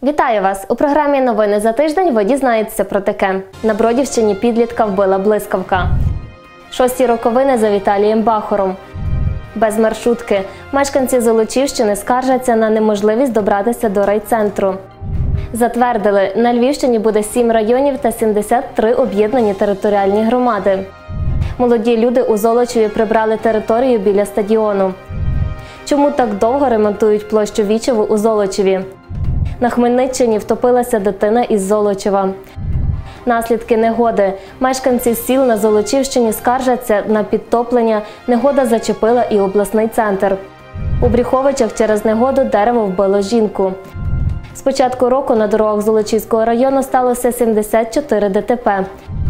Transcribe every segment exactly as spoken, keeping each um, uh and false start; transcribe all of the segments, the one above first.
Вітаю вас! У програмі «Новини за тиждень» ви дізнаєтеся про таке. На Бродівщині підлітка вбила блискавка. Шості роковини за Віталієм Бахуром. Без маршрутки. Мешканці Золочівщини скаржаться на неможливість добратися до райцентру. Затвердили, на Львівщині буде сім районів та сімдесят три об'єднані територіальні громади. Молоді люди у Золочеві прибрали територію біля стадіону. Чому так довго ремонтують площу Вічеву у Золочеві? На Хмельниччині втопилася дитина із Золочева. Наслідки негоди. Мешканці сіл на Золочівщині скаржаться на підтоплення. Негода зачепила і обласний центр. У Бріховичах через негоду дерево вбило жінку. З початку року на дорогах Золочівського району сталося сімдесят чотири де те пе.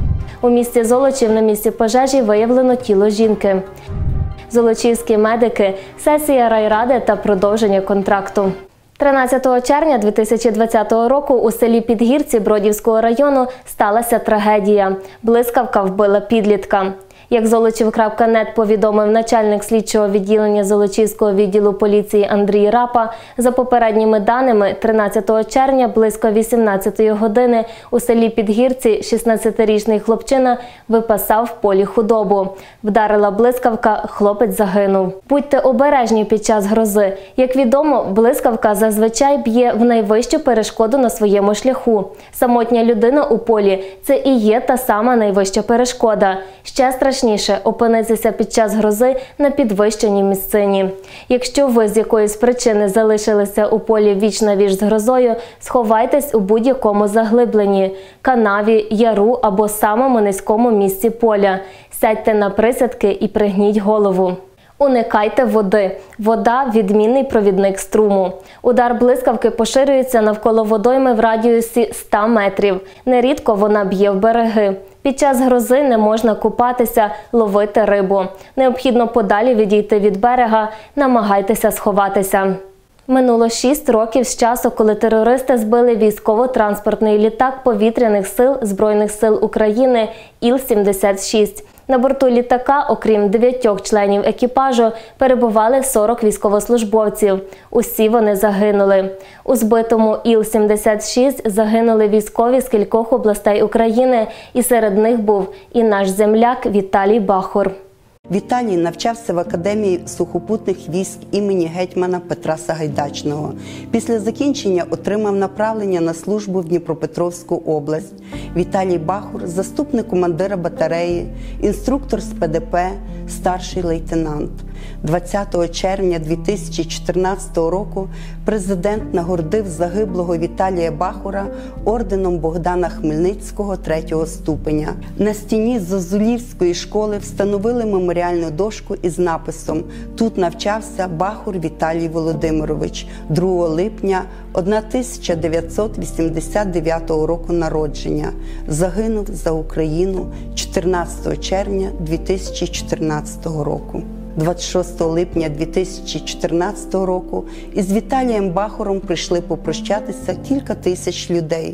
У місті Золочів на місці пожежі виявлено тіло жінки. Золочівські медики, сесія райради та продовження контракту. тринадцятого червня дві тисячі двадцятого року у селі Підгірці Бродівського району сталася трагедія. Блискавка вбила підлітка. Як Золочів крапка нет повідомив начальник слідчого відділення Золочівського відділу поліції Андрій Рапа, за попередніми даними, тринадцятого червня близько вісімнадцятої години у селі Підгірці шістнадцятирічний хлопчина випасав в полі худобу. Вдарила блискавка, хлопець загинув. Будьте обережні під час грози. Як відомо, блискавка зазвичай б'є в найвищу перешкоду на своєму шляху. Самотня людина у полі – це і є та сама найвища перешкода. Ще страшніше опинитися під час грози на підвищеній місцині. Якщо ви з якоїсь причини залишилися у полі віч-на-віч з грозою, сховайтесь у будь-якому заглибленні – канаві, яру або самому низькому місці поля. Сядьте на присядки і пригніть голову. Уникайте води. Вода – відмінний провідник струму. Удар блискавки поширюється навколо водойми в радіусі ста метрів. Нерідко вона б'є в береги. Під час грози не можна купатися, ловити рибу. Необхідно подалі відійти від берега, намагайтеся сховатися. Минуло шість років з часу, коли терористи збили військово-транспортний літак повітряних сил Збройних сил України Іл сімдесят шість. На борту літака, окрім дев'ятьох членів екіпажу, перебували сорок військовослужбовців. Усі вони загинули. У збитому Іл сімдесят шість загинули військові з кількох областей України, і серед них був і наш земляк Віталій Бахур. Віталій навчався в Академії сухопутних військ імені гетьмана Петра Сагайдачного. Після закінчення отримав направлення на службу в Дніпропетровську область. Віталій Бахур – заступник командира батареї, інструктор з пе де пе, старший лейтенант. двадцятого червня дві тисячі чотирнадцятого року президент нагородив загиблого Віталія Бахура орденом Богдана Хмельницького третього ступеня. На стіні Зозулівської школи встановили меморіальну дошку із написом «Тут навчався Бахур Віталій Володимирович, другого липня тисяча дев'ятсот вісімдесят дев'ятого року народження. Загинув за Україну чотирнадцятого червня дві тисячі чотирнадцятого року». двадцять шостого липня дві тисячі чотирнадцятого року із Віталієм Бахуром прийшли попрощатися кілька тисяч людей.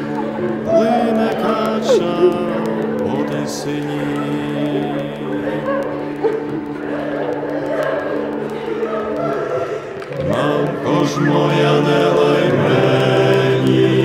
Плине кача по Тисині, мамко ж моя, не лай мені.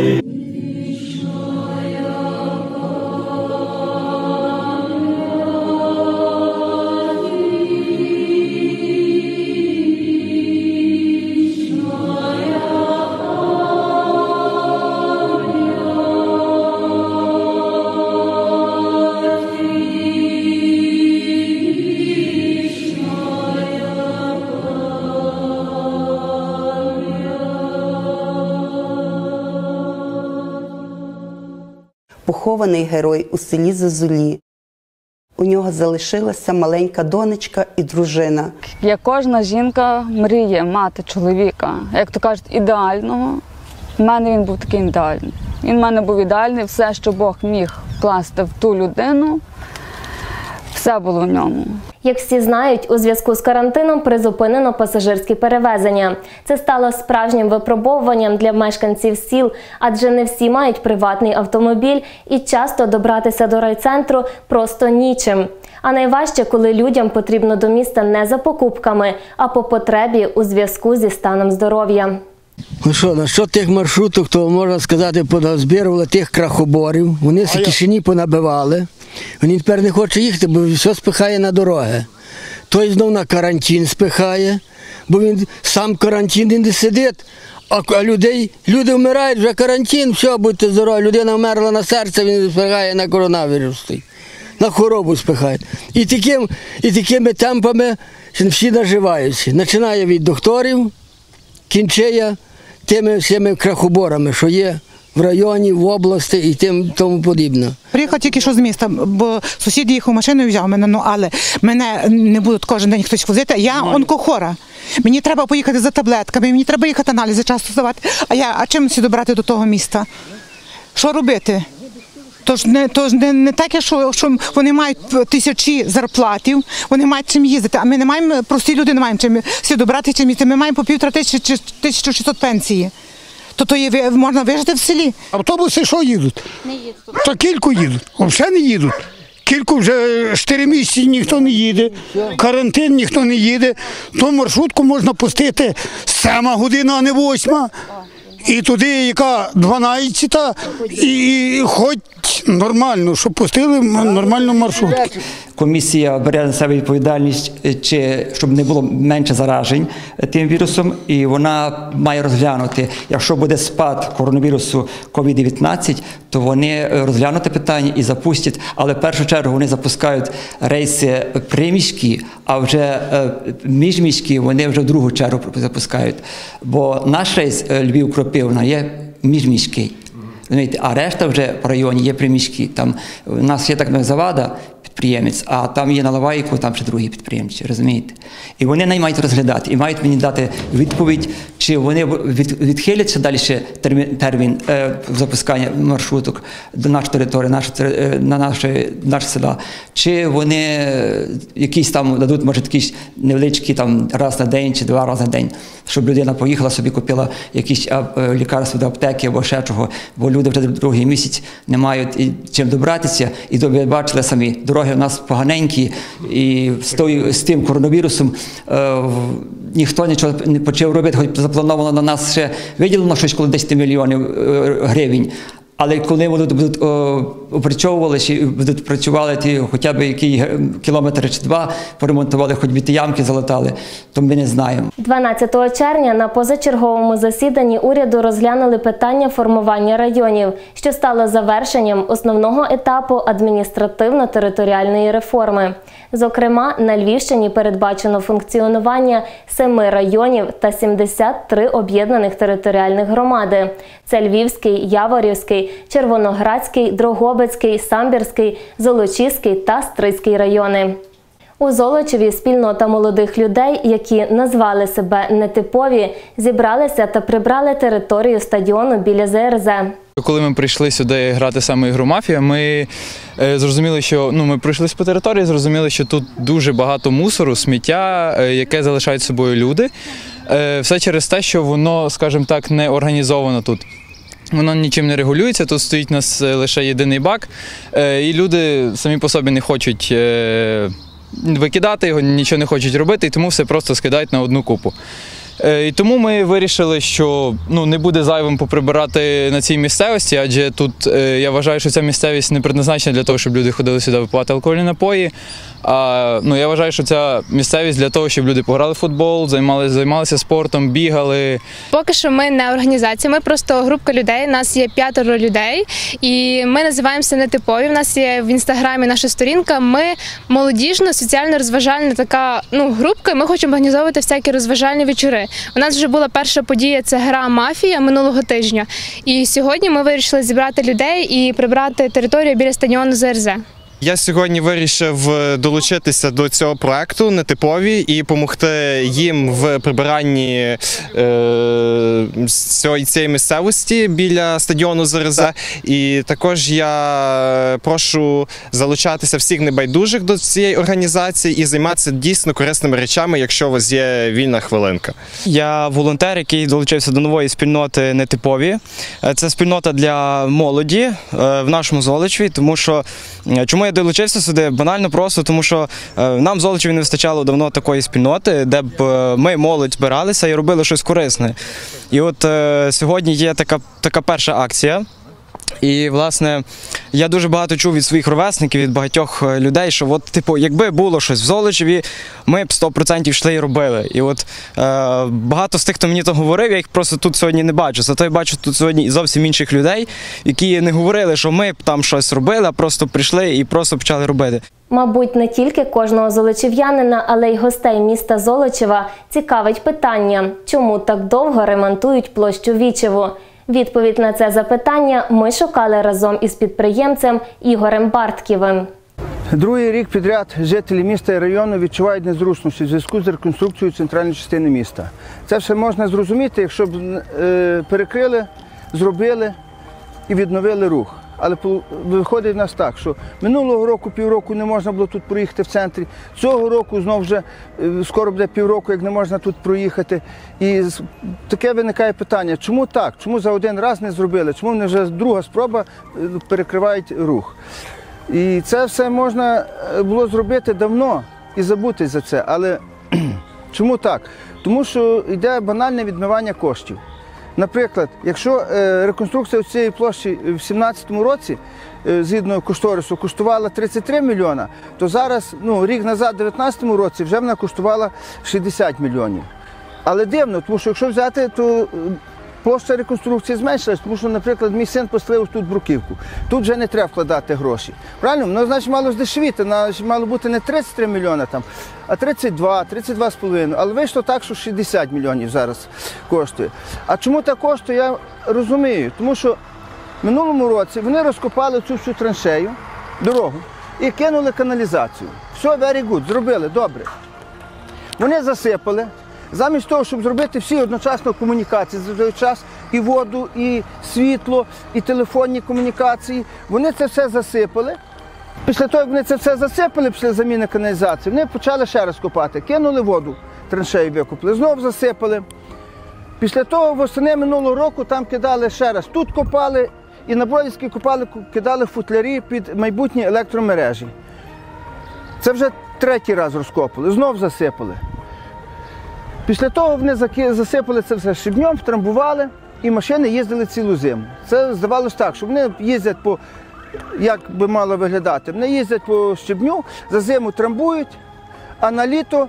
Похований герой у селі Зозулі. У нього залишилася маленька донечка і дружина. Як кожна жінка мріє мати чоловіка, як то кажуть, ідеального. У мене він був такий ідеальний. Він в мене був ідеальний, все, що Бог міг вкласти в ту людину, все було в ньому. Як всі знають, у зв'язку з карантином призупинено пасажирські перевезення. Це стало справжнім випробовуванням для мешканців сіл, адже не всі мають приватний автомобіль і часто добратися до райцентру просто нічим. А найважче, коли людям потрібно до міста не за покупками, а по потребі у зв'язку зі станом здоров'я. Ну що, на що тих маршруток, то можна сказати, поназбирували тих крахоборів, вони з кишені понабивали, вони тепер не хочуть їхати, бо все спихає на дороги. Той знов на карантин спихає, бо він сам карантин не сидить, а людей, люди вмирають, вже карантин, все, будьте здорові, людина вмерла на серце, він спихає на коронавірус, на хворобу спихає. І, таким, і такими темпами всі наживаються. Починає від докторів, кінчає тими всіми крахоборами, що є в районі, в області і тим тому подібне. Приїхав тільки що з міста, бо сусід їхав машиною, взяв мене, ну але мене не будуть кожен день хтось возити, я онкохора. Мені треба поїхати за таблетками, мені треба їхати аналізи часто здавати. А я, а чим сюди добрати до того міста? Що робити? Тож не, тож не, не таке, що, що вони мають тисячі зарплатів, вони мають чим їздити, а ми не маємо, прості люди не маємо чим сюди добрати, чим їздити. Ми маємо по півтора тисячі чи тисячу шістсот пенсії. То, то є, можна вижити в селі. Автобуси що їдуть? Не їдуть. Та кілько їдуть, взагалі не їдуть. Кілько вже чотири місяці ніхто не їде, карантин ніхто не їде, то маршрутку можна пустити сема година, а не восьма. І туди, яка дванадцята, і хоч нормально, щоб пустили нормальну маршрутку. Комісія бере на себе відповідальність, чи, щоб не було менше заражень тим вірусом, і вона має розглянути, якщо буде спад коронавірусу ковід дев'ятнадцять, то вони розглянуть питання і запустять, але в першу чергу вони запускають рейси приміські, а вже міжміські вони вже в другу чергу запускають. Бо наш рейс Львів-Кропивна є міжміський, а решта вже в районі є приміські. Там у нас є так завада, підприємець, а там є Наливайко, там ще другі підприємці, розумієте? І вони не мають розглядати, і мають мені дати відповідь, чи вони від, відхиляться далі термін, термін е, запускання маршруток до нашої території, наш, е, на наше, наше села, чи вони якісь там дадуть, може, якісь невеличкі там раз на день чи два рази на день, щоб людина поїхала собі, купила якісь а, лікарство до аптеки або ще чого, бо люди вже другий місяць не мають і чим добратися, і ви бачили самі, дороги у нас поганенькі, і з, той, з тим коронавірусом е, ніхто нічого не почав робити, хоч заплановано на нас ще виділено щось коло десять мільйонів е, гривень. Але коли вони будуть опрацьовували, чи будуть працювали ті хоча б який кілометр чи два, поремонтували, хоч би ті ямки залатали, то ми не знаємо. дванадцятого червня на позачерговому засіданні уряду розглянули питання формування районів, що стало завершенням основного етапу адміністративно-територіальної реформи. Зокрема, на Львівщині передбачено функціонування семи районів та сімдесят три об'єднаних територіальних громади. Це Львівський, Яворівський, Червоноградський, Дрогобицький, Самбірський, Золочівський та Стрийський райони. У Золочеві спільнота молодих людей, які назвали себе нетипові, зібралися та прибрали територію стадіону біля З Р З. Коли ми прийшли сюди грати саме ігру «Мафія», ми е, зрозуміли, що ну, ми пройшлися по території, зрозуміли, що тут дуже багато мусору, сміття, е, яке залишають собою люди. Е, все через те, що воно, скажімо так, не організовано тут. Воно нічим не регулюється, тут стоїть у нас лише єдиний бак, е, і люди самі по собі не хочуть е, викидати його, нічого не хочуть робити, і тому все просто скидають на одну купу. І тому ми вирішили, що ну, не буде зайвим поприбирати на цій місцевості, адже тут я вважаю, що ця місцевість не предназначена для того, щоб люди ходили сюди випивати алкогольні напої. А ну, я вважаю, що ця місцевість для того, щоб люди пограли в футбол, займалися, займалися спортом, бігали. Поки що ми не організація, ми просто група людей, у нас є п'ятеро людей і ми називаємося «Нетипові». У нас є в інстаграмі наша сторінка, ми молодіжна, соціально-розважальна така ну, групка, ми хочемо організовувати всякі розважальні вечори. У нас вже була перша подія, це гра «Мафія» минулого тижня. І сьогодні ми вирішили зібрати людей і прибрати територію біля стадіону З Р З. Я сьогодні вирішив долучитися до цього проекту «Нетипові» і допомогти їм в прибиранні е, цієї місцевості біля стадіону З Р З. І також я прошу залучатися всіх небайдужих до цієї організації і займатися дійсно корисними речами, якщо у вас є вільна хвилинка. Я волонтер, який долучився до нової спільноти «Нетипові». Це спільнота для молоді в нашому Золочеві, тому що чому я я долучився сюди? Банально просто, тому що нам в Золочеві не вистачало давно такої спільноти, де б ми, молодь, збиралися і робили щось корисне. І от сьогодні є така, така перша акція. І, власне, я дуже багато чув від своїх ровесників, від багатьох людей, що от, типу, якби було щось в Золочеві, ми б сто відсотків йшли і робили. І от е, багато з тих, хто мені то говорив, я їх просто тут сьогодні не бачу. Зато я бачу тут сьогодні зовсім інших людей, які не говорили, що ми б там щось робили, а просто прийшли і просто почали робити. Мабуть, не тільки кожного золочів'янина, але й гостей міста Золочева цікавить питання, чому так довго ремонтують площу Вічеву. Відповідь на це запитання ми шукали разом із підприємцем Ігорем Бартківим. Другий рік підряд жителі міста і району відчувають незручності в зв'язку з реконструкцією центральної частини міста. Це все можна зрозуміти, якщо б е, перекрили, зробили і відновили рух. Але виходить в нас так, що минулого року півроку не можна було тут проїхати в центрі, цього року знову вже скоро буде півроку, як не можна тут проїхати. І таке виникає питання, чому так, чому за один раз не зробили, чому вони вже друга спроба перекривають рух. І це все можна було зробити давно і забути за це, але чому так? Тому що йде банальне відмивання коштів. Наприклад, якщо реконструкція цієї площі в сімнадцятому році, згідно кошторису, коштувала тридцять три мільйона, то зараз, ну, рік назад, в дев'ятнадцятому році, вже вона коштувала шістдесят мільйонів. Але дивно, тому що якщо взяти, то площа реконструкції зменшилась, тому що, наприклад, мій син постелив тут бруківку. Тут вже не треба вкладати гроші. Правильно? Ну, значить, мало здешевіти, мало бути не тридцять три мільйони там, а тридцять два, тридцять два з половиною. Але вийшло так, що шістдесят мільйонів зараз коштує. А чому так коштує, я розумію. Тому що в минулому році вони розкопали цю всю траншею, дорогу, і кинули каналізацію. Все, very good, зробили, добре. Вони засипали. Замість того, щоб зробити всі одночасно комунікації, за той час і воду, і світло, і телефонні комунікації, вони це все засипали. Після того, як вони це все засипали, після заміни каналізації, вони почали ще раз копати. Кинули воду, траншею викопали, знову засипали. Після того, восени минулого року, там кидали ще раз. Тут копали, і на Бродівській копали, кидали футлярі під майбутні електромережі. Це вже третій раз розкопали, знову засипали. Після того вони засипали це все щебнем, втрамбували, і машини їздили цілу зиму. Це здавалося так, що вони їздять по, як би мало виглядати, вони їздять по щебню, за зиму трамбують, а на літо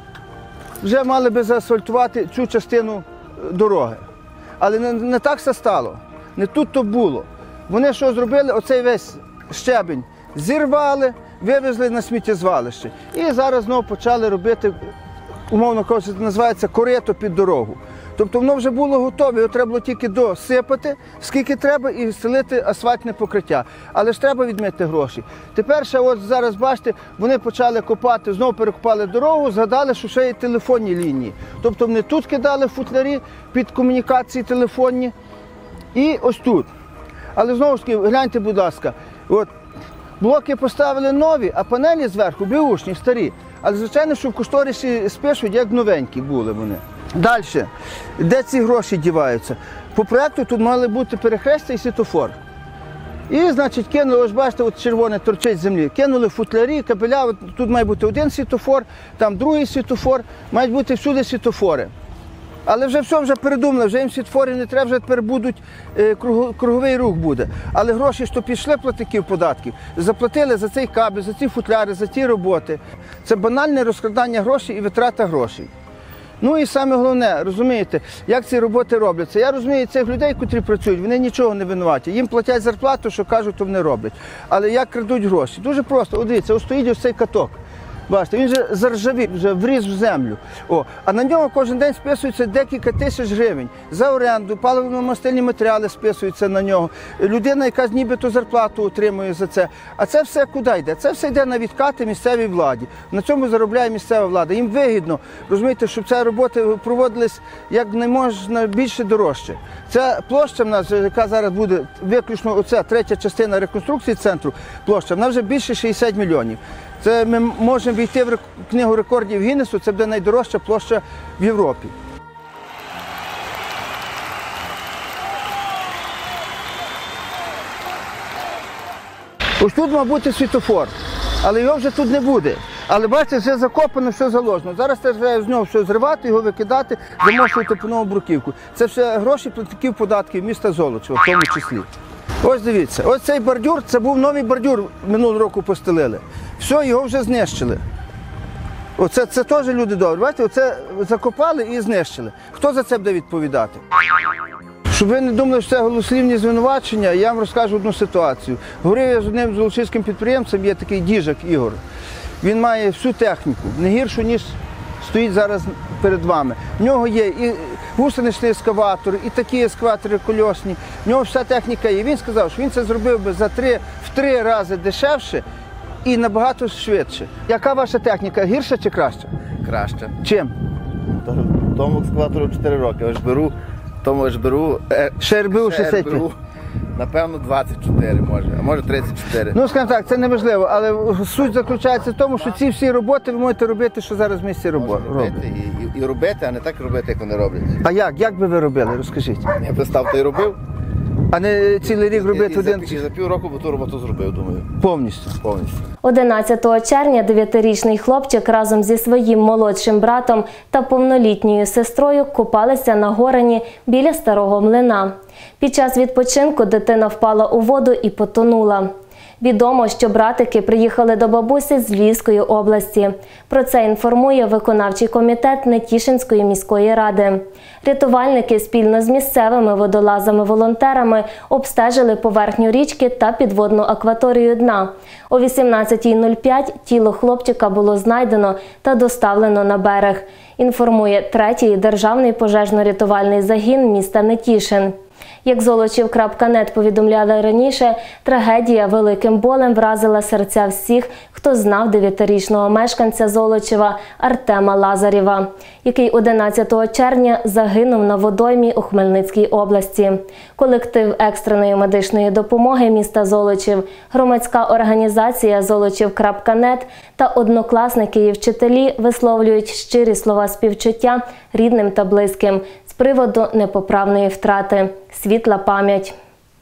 вже мали би заасфальтувати цю частину дороги. Але не, не так все стало, не тут то було. Вони що зробили? Оцей весь щебень зірвали, вивезли на сміттєзвалище. І зараз знову почали робити, умовно кажучи, це називається корито під дорогу. Тобто воно вже було готове, його треба було тільки досипати, скільки треба, і встелити асфальтне покриття. Але ж треба відмити гроші. Тепер ще от зараз, бачите, вони почали копати, знову перекопали дорогу, згадали, що ще є телефонні лінії. Тобто вони тут кидали футлярі під комунікації телефонні і ось тут. Але знову ж таки, гляньте, будь ласка, от блоки поставили нові, а панелі зверху беушні, старі. Але, звичайно, що в кошторисі спишуть, як новенькі були вони. Далі, де ці гроші діваються? По проєкту тут мали бути перехрестя і світлофор. І, значить, кинули, ось бачите, от червоне торчить з землі, кинули футлярі, кабеля, тут має бути один світлофор, там другий світлофор, мають бути всюди світлофори. Але вже все вже передумали, вже їм світлофорів не треба, вже тепер будуть, е, круговий рух буде. Але гроші, що пішли платників податків, заплатили за цей кабель, за ці футляри, за ті роботи. Це банальне розкрадання грошей і витрата грошей. Ну і саме головне, розумієте, як ці роботи робляться. Я розумію цих людей, котрі працюють, вони нічого не винуваті. Їм платять зарплату, що кажуть, то вони роблять. Але як крадуть гроші? Дуже просто. О, дивіться, ось стоїть ось цей каток. Бачите, він вже заржавів, вже вріз в землю. О, а на нього кожен день списується декілька тисяч гривень. За оренду, паливно-мастильні матеріали списуються на нього. Людина, яка нібито зарплату отримує за це. А це все куди йде? Це все йде на відкати місцевій владі. На цьому заробляє місцева влада. Їм вигідно, розумієте, щоб ці роботи проводились як не можна більше дорожче. Ця площа в нас, яка зараз буде виключно оця третя частина реконструкції центру, площа, вона вже більше шістдесят мільйонів. Це ми можемо війти в книгу рекордів Гіннесу, це буде найдорожча площа в Європі. Ось тут мав бути світофор, але його вже тут не буде. Але бачите, вже закопано, все заложено. Зараз треба з нього все зривати, його викидати, замощувати по нову бруківку. Це все гроші платників податків міста Золочева, в тому числі. Ось дивіться, ось цей бордюр, це був новий бордюр, минулого року постелили. Все, його вже знищили. Оце це теж люди добрі. Бачите, оце закопали і знищили. Хто за це буде відповідати? Щоб ви не думали, що це голослівні звинувачення, я вам розкажу одну ситуацію. Говорив я з одним золочівським підприємцем, є такий Діжак Ігор. Він має всю техніку, не гіршу, ніж стоїть зараз перед вами. В нього є і гусеничний ескаватор, і такі ескаватори кольосні. В нього вся техніка є. Він сказав, що він це зробив би за три, в три рази дешевше і набагато швидше. Яка ваша техніка, гірша чи краща? Краще. Чим? Тому ескаватору чотири роки, ось беру, тому ось беру. Ще ер бе у шістдесят п'ять? Напевно, двадцять чотири може, а може тридцять чотири. Ну, скажімо так, це не важливо, але суть заключається в тому, що ці всі роботи ви можете робити, що зараз в місті робити. І, і, і робити, а не так робити, як вони роблять. А як? Як би ви робили? Розкажіть. Я пристав та й робив. А не цілий рік робити і, один? І за, і за півроку би ту роботу зробив, думаю. Повністю? Повністю. одинадцятого червня дев'ятирічний хлопчик разом зі своїм молодшим братом та повнолітньою сестрою купалися на горені біля старого млина. Під час відпочинку дитина впала у воду і потонула. Відомо, що братики приїхали до бабусі з Львівської області. Про це інформує виконавчий комітет Нетішинської міської ради. Рятувальники спільно з місцевими водолазами-волонтерами обстежили поверхню річки та підводну акваторію дна. О вісімнадцятій нуль п'ять тіло хлопчика було знайдено та доставлено на берег. Інформує третій державний пожежно-рятувальний загін міста Нетішин. Як Золочів крапка нет повідомляли раніше, трагедія великим болем вразила серця всіх, хто знав дев'ятирічного мешканця Золочева Артема Лазарєва, який одинадцятого червня загинув на водоймі у Хмельницькій області. Колектив екстреної медичної допомоги міста Золочів, громадська організація Золочів крапка нет та однокласники і вчителі висловлюють щирі слова співчуття рідним та близьким з приводу непоправної втрати. Світла пам'ять.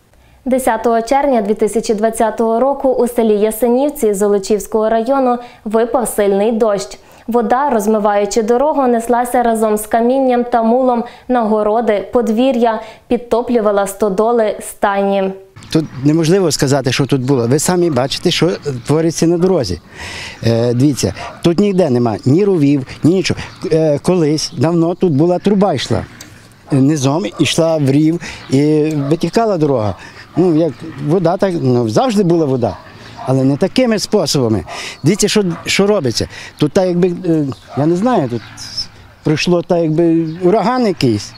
десятого червня дві тисячі двадцятого року у селі Ясенівці Золочівського району випав сильний дощ. Вода, розмиваючи дорогу, неслася разом з камінням та мулом на городи, подвір'я, підтоплювала стодоли, стайні. Тут неможливо сказати, що тут було. Ви самі бачите, що твориться на дорозі. Е, дивіться, тут ніде нема ні ровів, ні нічого. Е, колись, давно тут була труба йшла. Низом йшла в рів і витікала дорога. Ну, як вода, так, ну, завжди була вода. Але не такими способами. Дивіться, що, що робиться. Тут так якби, я не знаю, тут прийшло так якби ураган якийсь.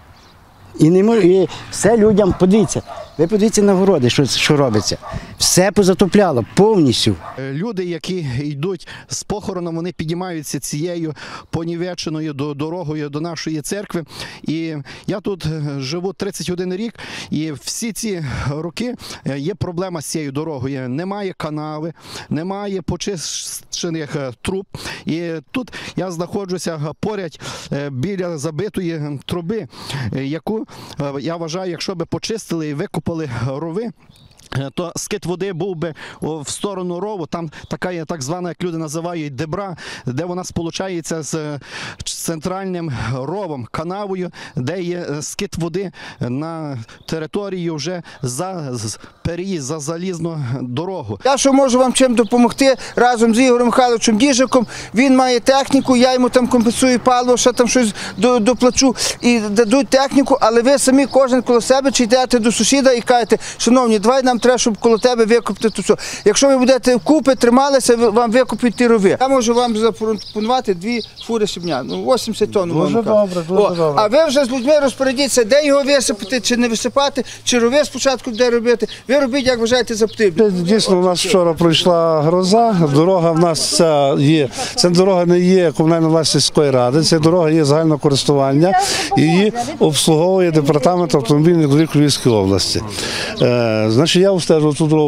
І, не мож... і все людям, подивіться, ви подивіться на городи, що, що робиться. Все позатопляло повністю. Люди, які йдуть з похороном, вони піднімаються цією понівеченою дорогою до нашої церкви. І я тут живу тридцять один рік, і всі ці роки є проблема з цією дорогою. Немає канави, немає почищених труб. І тут я знаходжуся поряд біля забитої труби, яку, я вважаю, якщо б почистили і викопали рови, то скид води був би в сторону рову, там така є так звана, як люди називають, дебра, де вона сполучається з центральним ровом, канавою, де є скид води на території вже за переїзд, за залізну дорогу. Я що можу вам чим допомогти разом з Ігорем Михайловичем Діжиком, він має техніку, я йому там компенсую паливо, ще там щось доплачу і дадуть техніку, але ви самі кожен коло себе чи йдете до сусіда і кажете, шановні, давай нам треба, щоб коло тебе викупити то все. Якщо ви будете вкупи, трималися, вам викупять ті рови. Я можу вам запропонувати дві фури щебня, ну вісімдесят тонн. Дуже добре, дуже О, добре. А ви вже з людьми розпорядіться, де його висипати, чи не висипати, чи рови спочатку де робити. Ви робіть, як вважаєте за потрібне. Дійсно, у нас вчора пройшла гроза, дорога в нас ця є. Ця дорога не є комунальної власності сільської ради, ця дорога є загального користування, її обслуговує департамент автомобільних доріг Львівської області. Е, значить, я обстежував цю дорогу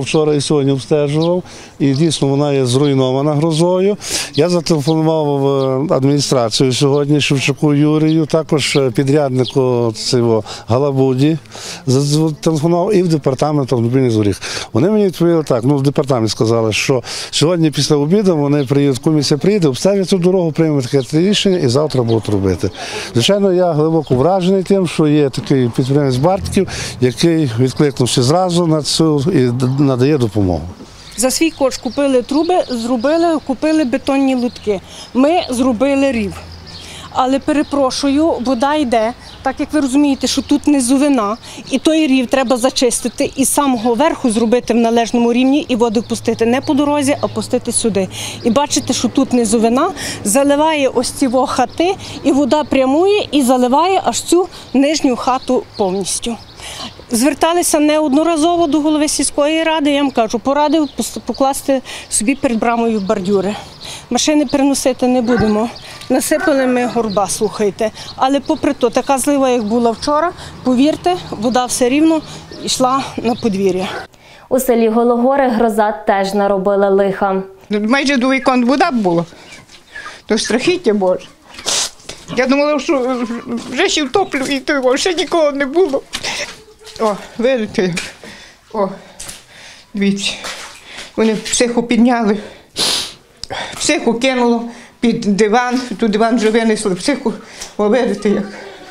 вчора і сьогодні обстежував, і дійсно вона є зруйнована грозою. Я зателефонував в адміністрацію сьогодні Шевчуку Юрію, також підряднику цього Галабуді, зателефонував і в департамент автомобільних доріг. Вони мені відповіли так, ну в департаменті сказали, що сьогодні після обіду вони приїдуть, комісія приїде, обстежить цю дорогу, прийме таке рішення і завтра будуть робити. Звичайно, я глибоко вражений тим, що є такий підприємець Бартків, який відкликнувся зразу на цю і надає допомогу. За свій кошт купили труби, зробили, купили бетонні лотки. Ми зробили рів. Але, перепрошую, вода йде, так як ви розумієте, що тут низовина, і той рів треба зачистити і з самого верху зробити в належному рівні і воду пустити не по дорозі, а пустити сюди. І бачите, що тут низовина заливає ось ці хати, і вода прямує і заливає аж цю нижню хату повністю. Зверталися неодноразово до голови сільської ради, я вам кажу, порадив покласти собі перед брамою бордюри. Машини переносити не будемо. Насипали ми горба, слухайте. Але попри то, така злива, як була вчора, повірте, вода все рівно йшла на подвір'я. У селі Гологори гроза теж наробила лиха. Майже до вікон вода була. То страхіття Боже. Я думала, що вже ще втоплю, і то ще нікого не було. О, видите, о, дивіться, вони психу підняли, психу кинуло під диван, тут диван вже винесли, психу, о, видите як.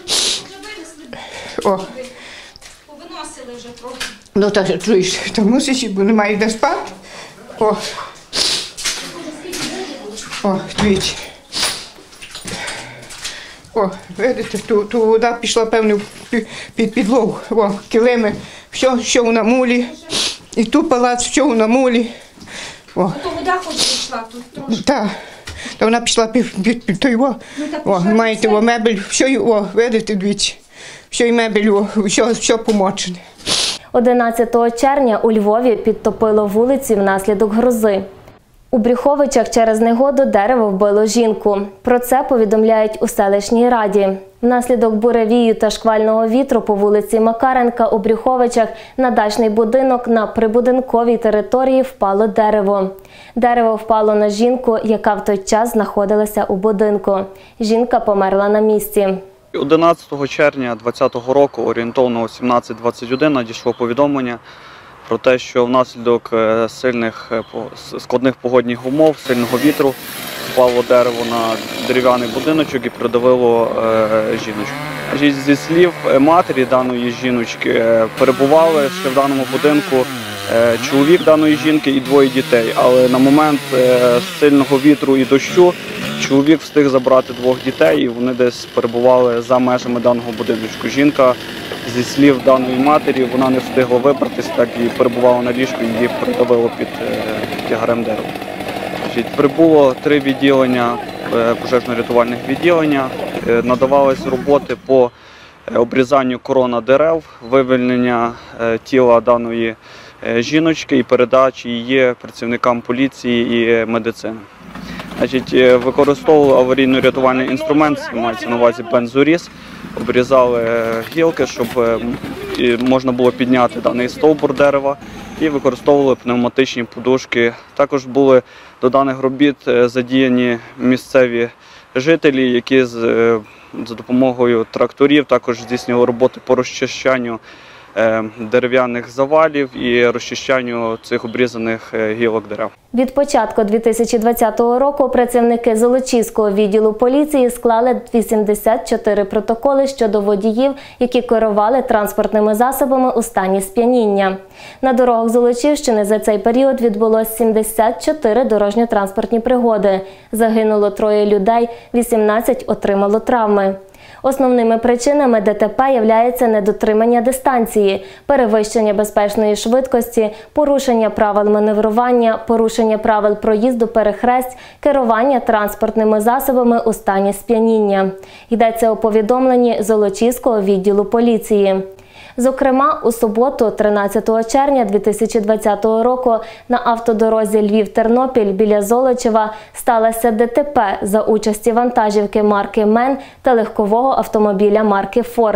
О. Повиносили вже трохи. Ну так, чуєш, то мусиш, бо немає де спати. О, о, дивіться. О, видите, ту, ту вода пішла, певно, під підлогу. О, килими, все, що на мулі. І ту палац, що на мулі. О. То вода хоч пішла тут трошки. Так, то вона пішла під, під, під той, о. Ну, О, маєте, о, мебель, все, о, видите, дивіться. Все, і мебель, о, все, все помочене. одинадцятого червня у Львові підтопило вулиці внаслідок грози. У Брюховичах через негоду дерево вбило жінку. Про це повідомляють у селищній раді. Внаслідок буревію та шквального вітру по вулиці Макаренка у Брюховичах на дачний будинок на прибудинковій території впало дерево. Дерево впало на жінку, яка в той час знаходилася у будинку. Жінка померла на місці. одинадцятого червня двадцятого року, орієнтовно о сімнадцять двадцять один, надійшло повідомлення про те, що внаслідок сильних складних погодних умов, сильного вітру, впало дерево на дерев'яний будиночок і придавило жіночку. Зі слів матері даної жіночки, перебували ще в даному будинку чоловік даної жінки і двоє дітей, але на момент сильного вітру і дощу чоловік встиг забрати двох дітей і вони десь перебували за межами даного будиночку. Жінка, зі слів даної матері, вона не встигла вибратися, так і перебувала на ліжку, її придавило під тягарем дерева. Прибуло три відділення, пожежно-рятувальних відділення, надавались роботи по обрізанню корона дерев, вивільнення тіла даної жіночки і передачі її працівникам поліції і медицини. Значить, використовували аварійно-рятувальний інструмент, мається на увазі бензоріз, обрізали гілки, щоб можна було підняти даний стовбур дерева, і використовували пневматичні подушки. Також були до даних робіт задіяні місцеві жителі, які з, за допомогою тракторів також здійснювали роботи по розчищанню дерев'яних завалів і розчищанню цих обрізаних гілок дерев. Від початку дві тисячі двадцятого року працівники Золочівського відділу поліції склали вісімдесят чотири протоколи щодо водіїв, які керували транспортними засобами у стані сп'яніння. На дорогах Золочівщини за цей період відбулося сімдесят чотири дорожньо-транспортні пригоди. Загинуло троє людей, вісімнадцять отримало травми. Основними причинами ДТП являється недотримання дистанції, перевищення безпечної швидкості, порушення правил маневрування, порушення правил проїзду перехресть, керування транспортними засобами у стані сп'яніння. Йдеться у повідомленні Золочівського відділу поліції. Зокрема, у суботу, тринадцятого червня дві тисячі двадцятого року, на автодорозі Львів-Тернопіль біля Золочева сталося ДТП за участі вантажівки марки «Мен» та легкового автомобіля марки «Форд».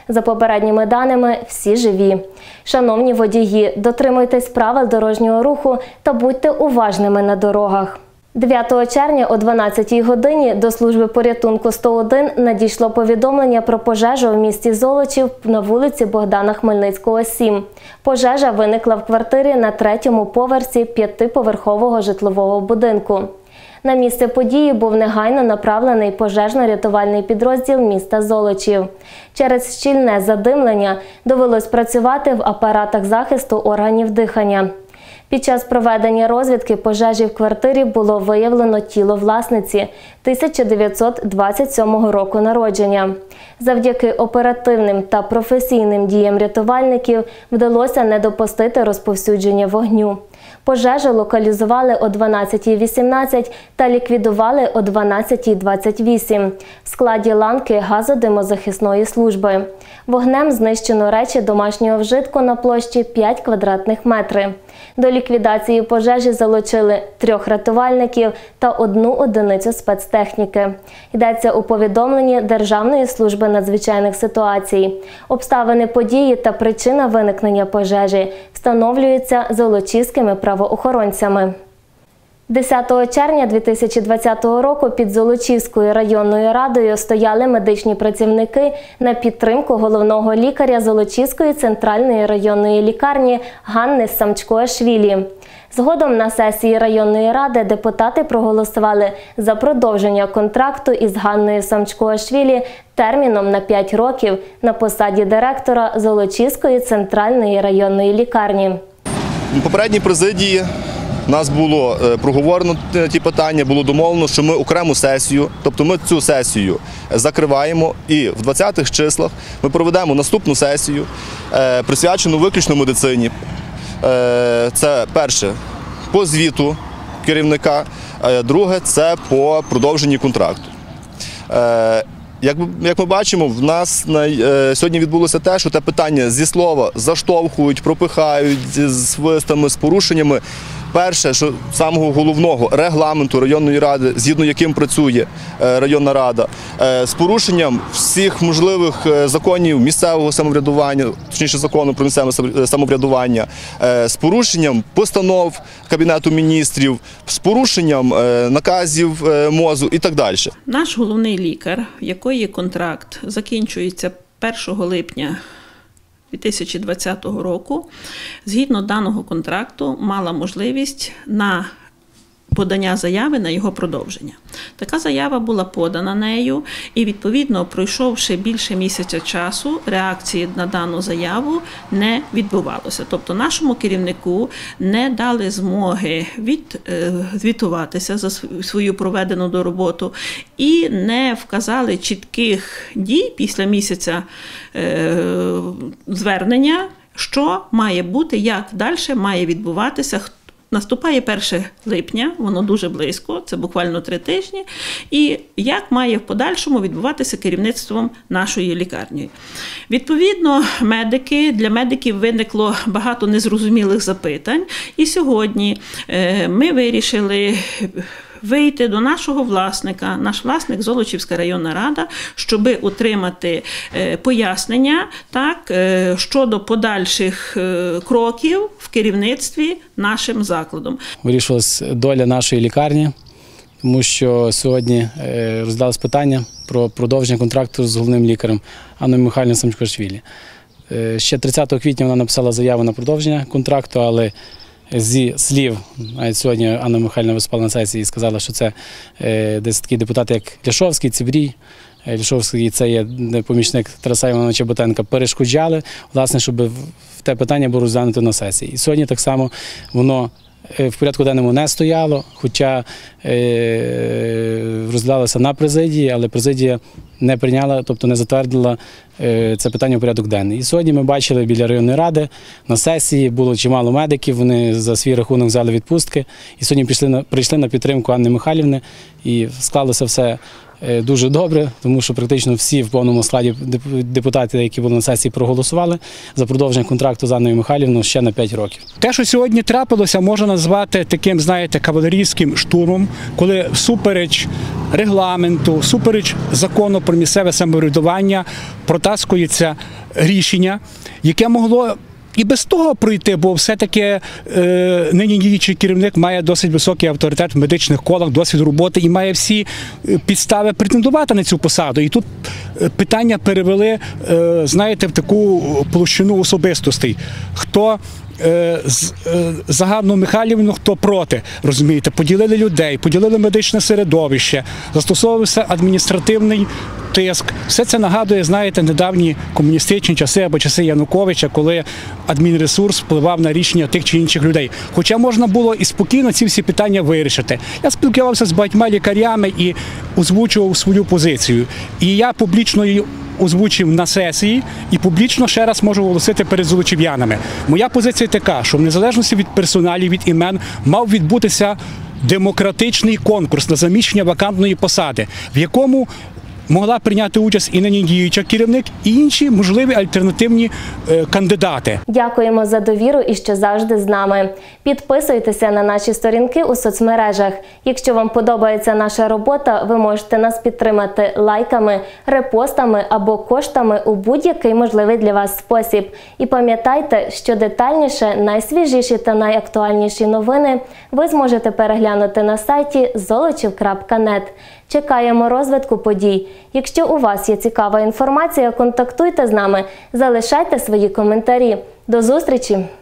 За попередніми даними, всі живі. Шановні водії, дотримуйтесь правил дорожнього руху та будьте уважними на дорогах. дев'ятого червня о дванадцятій годині до служби порятунку сто один надійшло повідомлення про пожежу в місті Золочів на вулиці Богдана Хмельницького, сім. Пожежа виникла в квартирі на третьому поверсі п'ятиповерхового житлового будинку. На місце події був негайно направлений пожежно-рятувальний підрозділ міста Золочів. Через щільне задимлення довелось працювати в апаратах захисту органів дихання. Під час проведення розвідки пожежі в квартирі було виявлено тіло власниці тисяча дев'ятсот двадцять сьомого року народження. Завдяки оперативним та професійним діям рятувальників вдалося не допустити розповсюдження вогню. Пожежу локалізували о дванадцятій вісімнадцять та ліквідували о дванадцятій двадцять вісім в складі ланки газодимозахисної служби. Вогнем знищено речі домашнього вжитку на площі п'ять квадратних метрів. До ліквідації пожежі залучили трьох рятувальників та одну одиницю спецтехніки. Йдеться у повідомленні Державної служби надзвичайних ситуацій. Обставини події та причина виникнення пожежі встановлюються золочівськими правоохоронцями. десятого червня дві тисячі двадцятого року під Золочівською районною радою стояли медичні працівники на підтримку головного лікаря Золочівської центральної районної лікарні Ганни Самчкоашвілі. Згодом на сесії районної ради депутати проголосували за продовження контракту із Ганною Самчкоашвілі терміном на п'ять років на посаді директора Золочівської центральної районної лікарні. У попередній президії у нас було проговорено ті питання, було домовлено, що ми окрему сесію, тобто ми цю сесію закриваємо і в двадцятих числах ми проведемо наступну сесію, присвячену виключно медицині. Це перше – по звіту керівника, друге – це по продовженні контракту. Як, як ми бачимо, в нас на, е, сьогодні відбулося те, що те питання зі слова заштовхують, пропихають з свистами, з порушеннями. Перше, що самого головного регламенту районної ради, згідно яким працює е, районна рада, е, з порушенням всіх можливих е, законів місцевого самоврядування, точніше закону про місцеве самоврядування, е, з порушенням постанов Кабінету міністрів, з порушенням е, наказів е, МОЗу і так далі. Наш головний лікар, в якої контракт закінчується першого липня дві тисячі двадцятого року, згідно даного контракту, мала можливість на подання заяви на його продовження. Така заява була подана нею і, відповідно, пройшовши більше місяця часу, реакції на дану заяву не відбувалося. Тобто нашому керівнику не дали змоги відзвітуватися за свою проведену до роботу і не вказали чітких дій після місяця звернення, що має бути, як далі має відбуватися. Наступає перше липня, воно дуже близько, це буквально три тижні, і як має в подальшому відбуватися керівництвом нашої лікарні. Відповідно, медики, для медиків виникло багато незрозумілих запитань, і сьогодні ми вирішили вийти до нашого власника, наш власник Золочівська районна рада, щоб отримати пояснення так, щодо подальших кроків в керівництві нашим закладом. Вирішилась доля нашої лікарні, тому що сьогодні розглядалось питання про продовження контракту з головним лікарем Анною Михайлівною Самчкоашвілі. Ще тридцятого квітня вона написала заяву на продовження контракту, але зі слів, навіть сьогодні Анна Михайлівна виступала на сесії і сказала, що це е, десь такі депутати, як Ляшовський, Цибрій. Ляшовський – це є помічник Тараса Івановича Батенка, перешкоджали, власне, щоб в те питання було розглянуто на сесії. І сьогодні так само воно в порядку денному не стояло, хоча е, розглядалося на президії, але президія не прийняла, тобто не затвердила е, це питання у порядок денний. І сьогодні ми бачили біля районної ради, на сесії було чимало медиків, вони за свій рахунок взяли відпустки. І сьогодні прийшли на, прийшли на підтримку Анни Михайлівни, і склалося все дуже добре, тому що практично всі в повному складі депутати, які були на сесії, проголосували за продовження контракту з Анною Михайлівною ще на п'ять років. Те, що сьогодні трапилося, можна назвати таким, знаєте, кавалерійським штурмом, коли всупереч регламенту, супереч закону про місцеве самоврядування протаскується рішення, яке могло і без того пройти, бо все-таки е, нині діючий керівник має досить високий авторитет в медичних колах, досвід роботи і має всі підстави претендувати на цю посаду. І тут питання перевели, е, знаєте, в таку площину особистостей. Хто е, з, е, за Ганну Михайлівну, хто проти, розумієте, поділили людей, поділили медичне середовище, застосовувався адміністративний тиск. Все це нагадує, знаєте, недавні комуністичні часи або часи Януковича, коли адмінресурс впливав на рішення тих чи інших людей. Хоча можна було і спокійно ці всі питання вирішити. Я спілкувався з багатьма лікарями і озвучував свою позицію. І я публічно її озвучив на сесії і публічно ще раз можу оголосити перед золочів'янами. Моя позиція така, що в незалежності від персоналів, від імен мав відбутися демократичний конкурс на заміщення вакантної посади, в якому могла прийняти участь і нині діючий керівник, і інші можливі альтернативні е, кандидати. Дякуємо за довіру і що завжди з нами. Підписуйтеся на наші сторінки у соцмережах. Якщо вам подобається наша робота, ви можете нас підтримати лайками, репостами або коштами у будь-який можливий для вас спосіб. І пам'ятайте, що детальніше, найсвіжіші та найактуальніші новини ви зможете переглянути на сайті золочів крапка нет. Чекаємо розвитку подій. Якщо у вас є цікава інформація, контактуйте з нами, залишайте свої коментарі. До зустрічі!